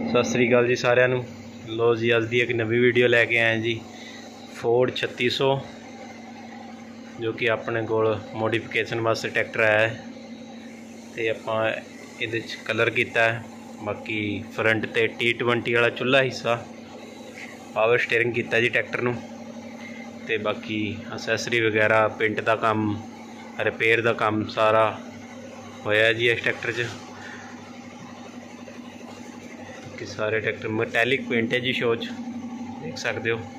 सत श्री अकाल जी सारिਆਂ ਨੂੰ। लो जी अज की एक नवी वीडियो लैके आए जी फोर्ड 3600 जो कि अपने कोल मोडिफिकेशन वास्ते ट्रैक्टर आया है। तो आपां इहदे च कलर किया है। बाकी फ्रंट ते T20 वाला चुल्हा हिस्सा पावर स्टेयरिंग किया जी ट्रैक्टर नूं। ते बाकी असैसरी वगैरह पेंट का काम रिपेयर का काम सारा होया जी इस ट्रैक्टर च। कि सारे ट्रैक्टर मैटैलिक पेंट है जी, शोच देख सकते हो।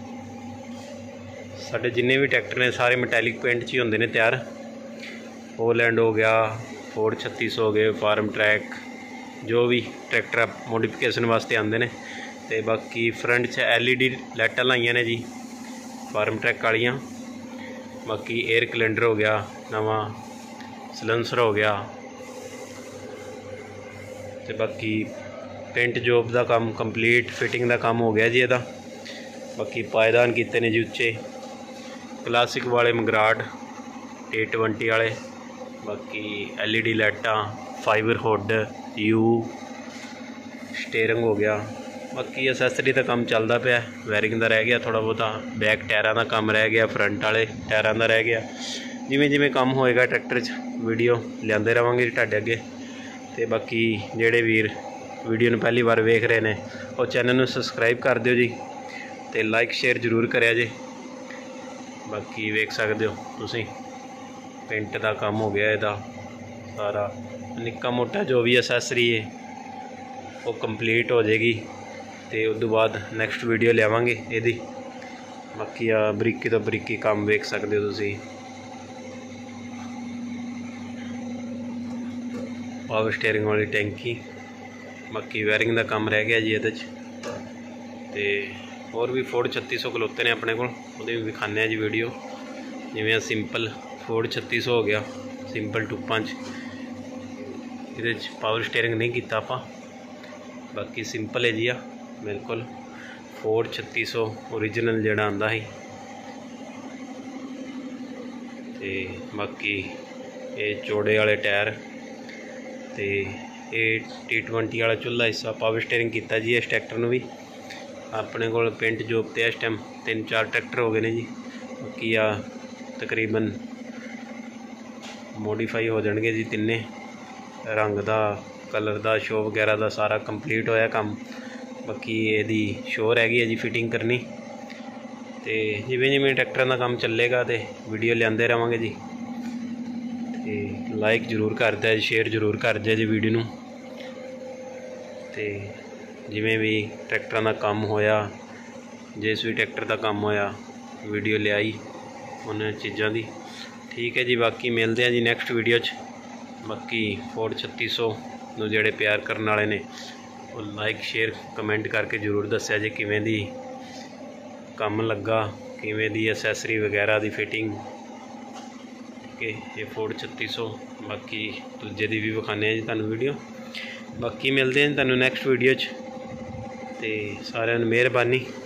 साढ़े जिन्ने भी ट्रैक्टर ने सारे मैटैलिक पेंट च ही होंदे ने तैयार। होलैंड हो गया, फोर्ड 3600 हो गए, फार्म ट्रैक, जो भी ट्रैक्टर मोडिफिकेशन वास्ते आते हैं। तो बाकी फ्रंट च LED लाइटां लाइया ने जी फार्म ट्रैक वालियाँ। बाकी एयर कैलेंडर हो गया, नवा सलेंसर हो गया। तो बाकी पेंट जॉब का काम कंप्लीट, फिटिंग का काम हो गया जी इहदा। बाकी पायदान किते ने जी उच्चे क्लासिक वाले मगराट T20 वाले। बाकी LED लाइटां, फाइबर हुड, यू स्टेयरिंग हो गया। बाकी असैसरी का काम चलता पाया, वायरिंग का रह गया थोड़ा बहुता, बैक टायरों का काम रह गया, फ्रंट वाले टायरों का रह गया। जिमें जिमें काम होएगा ट्रैक्टर च वीडियो लियाते रहेंगे तुहाडे अगे। तो बाकी जेडे वीर वीडियो में पहली बार वेख रहे हैं और चैनल में सबसक्राइब कर दियो जी, तो लाइक शेयर जरूर करिया जी। बाकी वेख सकते हो तुसीं पेंट का काम हो गया इहदा सारा, निक्का मोटा जो भी असैसरी है वो कंप्लीट हो जाएगी। तो उस बाद नैक्सट वीडियो लियावांगे इहदी। बाकी बरीकी तो बरीकी काम वेख सकते हो तुसीं। पावर स्टेयरिंग वाली टैंकी। बाकी वायरिंग का काम रह गया जी ये। तो और भी फोर्ड 3600 खलोते ने अपने को, भी विखाने जी वीडियो। जिमें सिंपल फोर्ड 3600 हो गया, सिंपल टुप्पां च ये पावर स्टेयरिंग नहीं किया आपां। बाकी सिंपल है जी बिल्कुल फोर्ड 3600 ओरिजिनल जिहड़ा आंदा ही। तो बाकी ये चौड़े वाले टायर, तो ये T20 वाला चुल्हा हिस्सा पावर स्टेयरिंग किया जी इस ट्रैक्टर में भी। अपने को पेंट जॉब तो इस टाइम 3-4 ट्रैक्टर हो गए ने जी। बाकी तकरीबन मोडिफाई हो जाएंगे जी तिन्ने, रंग का, कलर का, शो वगैरह का सारा कंप्लीट होया काम। बाकी यदी शो रह गई है जी फिटिंग करनी। तो जिमें जिमें ट्रैक्टर का काम चलेगा तो वीडियो लियाते रहेंगे जी। तो लाइक जरूर कर दिया जी, शेयर जरूर कर दिया जी वीडियो नूं। तो जिमें भी ट्रैक्टर का काम होया, जिस भी ट्रैक्टर का काम होया वीडियो लियाई उन चीज़ों की। ठीक है जी। बाकी मिलते हैं जी नैक्सट वीडियो च। बाकी फोर्ड 3600 नूं जिहड़े प्यार करने वाले ने वो लाइक शेयर कमेंट करके जरूर दस्सिया जी किवें दी काम लगा, किवें दी असैसरी वगैरह की फिटिंग। के ये फोर्ड 3600। बाकी दूजे दी भी विखाने जी तुहानूं वीडियो। बाकी मिलते हैं तुहानूं नैक्सट वीडियो च। ते सारिआं नूं मेहरबानी।